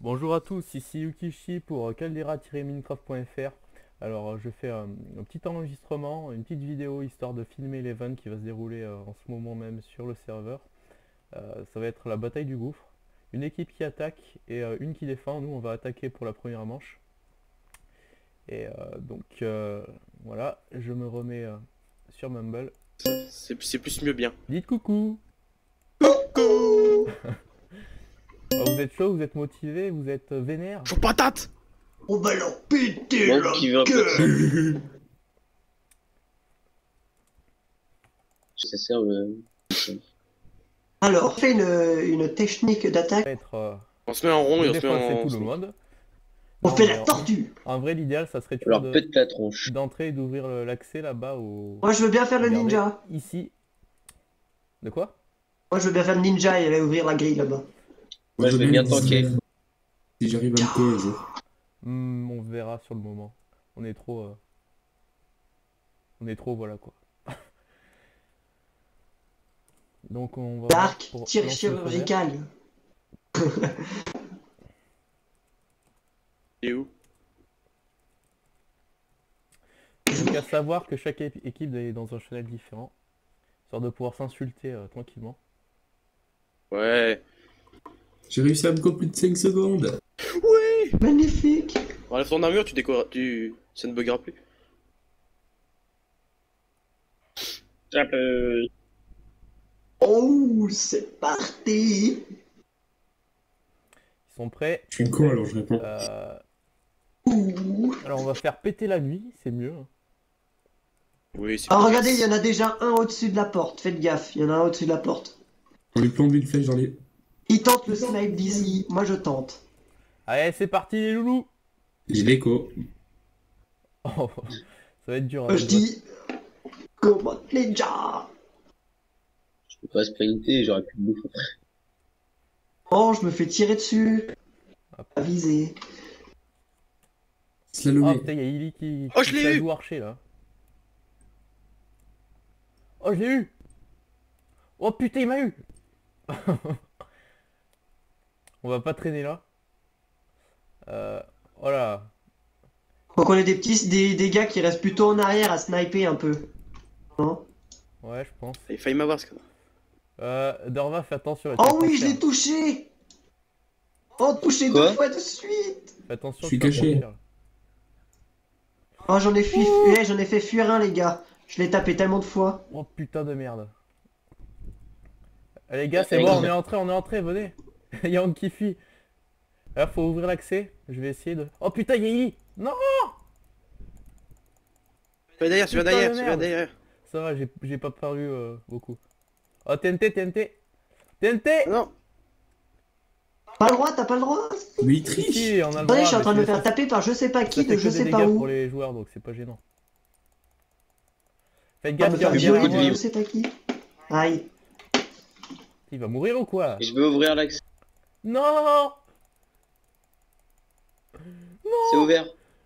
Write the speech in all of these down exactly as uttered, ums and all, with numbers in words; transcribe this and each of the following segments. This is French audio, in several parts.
Bonjour à tous, ici Yukishi pour caldera-minecraft point F R. Alors je fais un, un petit enregistrement, une petite vidéo histoire de filmer l'event qui va se dérouler euh, en ce moment même sur le serveur. Euh, ça va être la bataille du gouffre. Une équipe qui attaque et euh, une qui défend. Nous on va attaquer pour la première manche. Et euh, donc euh, voilà, je me remets euh, sur Mumble. C'est plus mieux bien. Dites coucou. Coucou. Oh, vous êtes chaud, vous êtes motivé, vous êtes euh, vénère. Chaud patate. On va leur péter Bon, la qui veut un peu gueule. Ça sert le... Alors, fais une, une technique d'attaque. Être, euh, On se met en rond et on se met défoncer en... tout le monde. On Non, fait mais la en- tortue. En vrai, l'idéal, ça serait tu Alors vois, de- pète la tronche. d'entrer et d'ouvrir le- l'accès là-bas au... Moi, je veux bien faire le Regardez, ninja. ici. De quoi? Moi, je veux bien faire le ninja et aller ouvrir la grille là-bas. Moi je vais bien tanker. Si j'arrive à me coller un jour. Hmm, on verra sur le moment. On est trop... euh, On est trop, voilà quoi. Donc on va... Dark, pour tir lancer le feu vert. chirurgical. Et où? Donc à savoir que chaque é- équipe est dans un channel différent. Histoire de pouvoir s'insulter euh, tranquillement. Ouais. J'ai réussi à me couper plus de cinq secondes. Oui. Magnifique. Enlève ton armure, tu décores... Tu... Ça ne buggera plus. Ça peut... Oh, c'est parti. Ils sont prêts. Je suis con alors je réponds. Euh, Ouh. Alors on va faire péter la nuit, c'est mieux. Oui, c'est... Alors, regardez, il y en a déjà un au-dessus de la porte. Faites gaffe, il y en a un au-dessus de la porte. On lui plombe une flèche dans les... Il tente le snipe d'ici. Moi, je tente. Allez, c'est parti les loulous. J'ai l'écho. Oh, ça va être dur. hein, Je les bots. dis... Comment ninja. Je peux pas sprinter, j'aurais pu me bouffer. Oh, je me fais tirer dessus. Hop. Pas visé. Oh Slalomé. putain, il y a Illy qui, Oh, qui je l'ai fait eu. jouer archer là. Oh, je l'ai eu. Oh putain, il m'a eu. On va pas traîner là. Euh, voilà. Donc on est des petits, des, des gars qui restent plutôt en arrière à sniper un peu. Non? Ouais, je pense. Il a failli m'avoir ce con. Euh, Dorva, fais attention. là, tu Oh vas oui, je t'en l'ai touché. Oh, touché Quoi? deux fois de suite. Fais attention. Je suis tu vas caché. t'en faire, là. Oh, j'en ai, fui... ouais, j'en ai fait fuir un, les gars. Je l'ai tapé tellement de fois. Oh putain de merde. Allez les gars, c'est Allez, bon, gars. on est entré, on est entré, venez. Il y a un qui fuit. Là, faut ouvrir l'accès. Je vais essayer de... Oh putain, il y a Illy. Non. Celui derrière, celui Putain derrière, de celui merde. derrière. Ça va, j'ai j'ai pas paru euh, beaucoup. Oh, T N T, T N T. T N T. Non. Pas le droit, t'as pas le droit. Mais il triche. Si, on a le Attendez, droit. je suis en mais train de me c'est- faire taper par je sais pas ça qui fait de que je des sais pas dégâts où. pour les joueurs, donc c'est pas gênant. Faites On gaffe, me il y a faire un violer gars violer de par vie. je sais pas qui. Aïe. Il va mourir ou quoi? Et je veux ouvrir l'accès. Non. C'est ouvert.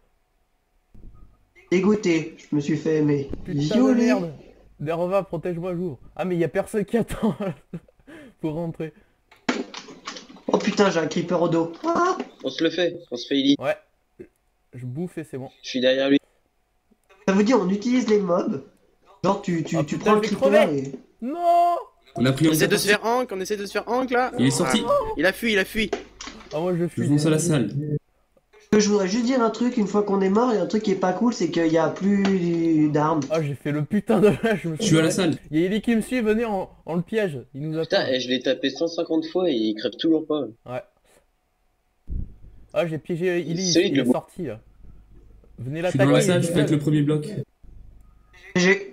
Dégoûté, je me suis fait aimer. Putain de Violer. merde. Derva, protège-moi, j'ouvre. Ah mais il y a personne qui attend pour rentrer. Oh putain, j'ai un creeper au dos. Ah, On se le fait. On se fait Ellie. Ouais. Je bouffe et c'est bon. Je suis derrière lui. ça veut dire on utilise les mobs. Genre tu, tu, Oh, tu putain, prends le je vais creeper crever. et... Non. On a pris On un essaie de se faire hank, on essaie de se faire hank là. Il est sorti. Ah, il a fui, il a fui. Ah moi je Je fuis. fonce à la salle. Je voudrais juste dire un truc, une fois qu'on est mort, il y a un truc qui est pas cool, c'est qu'il y a plus d'armes. Ah j'ai fait le putain de là, je me Je suis à la salle. Il y a Ellie qui me suit, venez, on, on le piège. Il nous attend. Putain, et je l'ai tapé cent cinquante fois et il crève toujours pas. Ouais. Ah j'ai piégé Ellie, Solide, il le est bon. sorti là. Venez Je suis dans la l'attaquer. salle, il je est fais avec seul. le premier bloc. J'ai...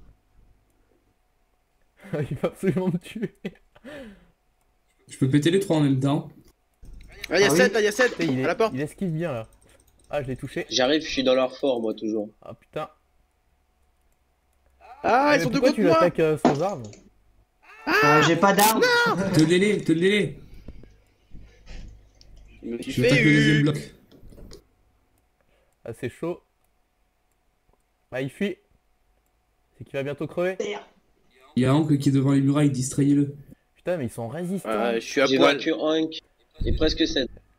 Il va absolument me tuer. Je peux péter les trois en même temps. Ah, il y a Ah oui. sept, là, il y a sept. Putain, il, À la est, porte. il esquive bien là. Ah je l'ai touché. J'arrive, je suis dans leur fort, moi, toujours. Ah putain. Ah, Mais ils sont de pourquoi contre tu moi. l'attaques euh, sans arme? Ah, j'ai pas d'armes. Tenez-les, tenez-les. Je me suis Je fait tape le deuxième eu. bloc. Ah c'est chaud. Ah il fuit. C'est qu'il va bientôt crever. Il y a Hank qui est devant les murailles, distrayez-le. Putain mais ils sont résistants. Ouais, je suis à J'ai poil. vaincu Hank. Et presque sept.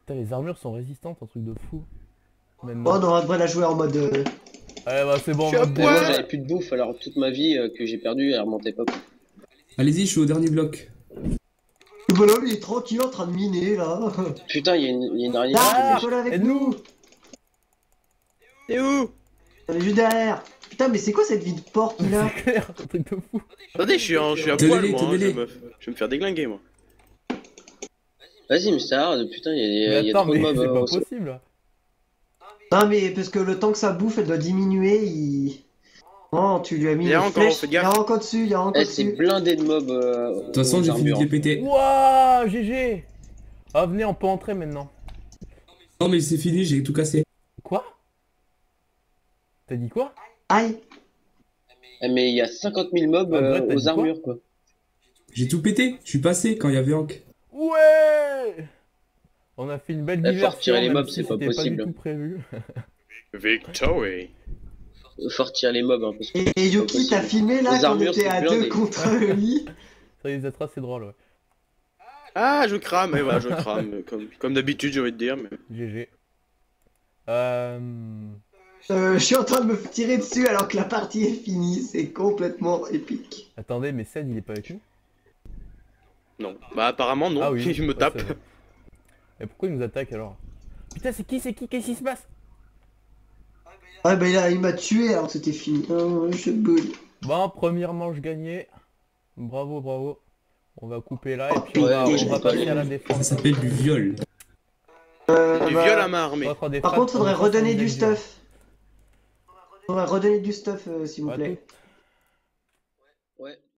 Putain, les armures sont résistantes, un truc de fou. Oh Maintenant. non, on devrait la jouer en mode. euh, Allez, bah c'est bon, Je suis on à va Mais moi, poil. j'avais plus de bouffe, alors toute ma vie euh, que j'ai perdue, elle remontait pas. Allez-y, je suis au dernier bloc. Le bonhomme il est tranquille en train de miner là. Putain, il y a une, il y a une araignée Là, Ah, Nicolas avec aide-nous. nous. T'es où? On est juste derrière. Putain, mais c'est quoi cette vie de porc qu'il a? C'est clair, un truc de fou. Attendez, je suis, en, je suis à Tenez-les, poil, moi. hein, Je, tenez-les. vais me... je vais me faire déglinguer, moi. Vas-y, mais c'est rare, putain, il y a, il Mais y a attends, trop de mais mobs. c'est euh, pas au sol. possible là. Non, mais parce que le temps que ça bouffe, elle doit diminuer. Il. Oh, tu lui as mis Il y a une encore, flèche. faites Il y a gaffe. encore dessus, il y a encore Eh, c'est dessus. blindé de mobs. euh, De toute façon, j'ai fini de les péter. Wouah, G G. Ah, venez, on peut entrer maintenant. Non, mais c'est fini, j'ai tout cassé. Quoi? T'as dit quoi? Aïe. Eh, mais il y a cinquante mille mobs Ah, euh, Brett, t'as dit aux quoi armures, quoi. J'ai tout pété. Je suis passé quand il y avait Hank. Ouais. On a fait une belle Eh, faut diversion, retirer les même mobs, si c'est pas c'était pas du possible. tout prévu. Victory. Faut retirer les mobs, hein, parce que. Et, et Yuki, t'as filmé là Les quand on armures, était c'est à blindé. deux contre le lit? Ça risque d'être assez drôle, ouais. Ah, je crame, et voilà, je crame. Comme, comme d'habitude, j'ai envie de dire. Mais... G G. Euh... Euh, je suis en train de me tirer dessus alors que la partie est finie. C'est complètement épique. Attendez, mais Ced, il est pas avec nous? Non. Bah, apparemment, non. Ah oui. Il me ouais, tape. c'est vrai. Et pourquoi il nous attaque alors? Putain, c'est qui, c'est qui? Qu'est-ce qui se passe? Ah bah là, il m'a tué alors que c'était fini. Oh, je bug. Bon, première manche gagnée. Bravo, bravo. On va couper là et puis on Ouais, va, ouais, on je va vais pas passer à la Ça défense. s'appelle du viol. Euh, Du bah, viol à main armée. On va faire des Par frappes contre, faudrait en redonner du défense stuff. Faudrait redonner du stuff, euh, s'il vous à plaît. toutes. Ouais.